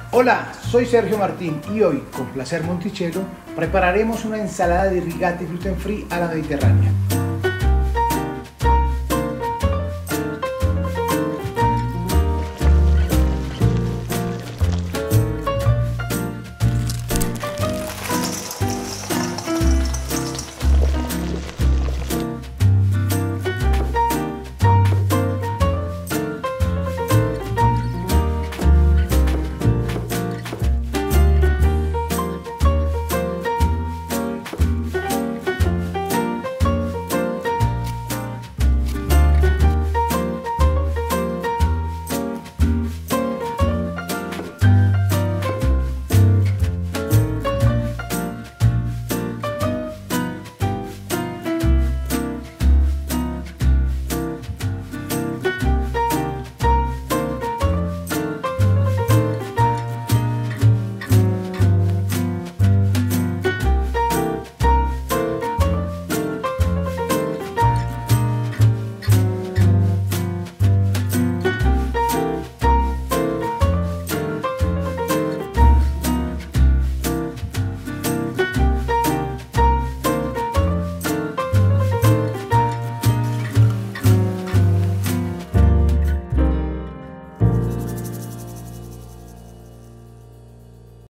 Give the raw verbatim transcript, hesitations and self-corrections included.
Hola, soy Sergio Martín y hoy, con Placer Monticello, prepararemos una ensalada de rigati gluten free a la mediterránea.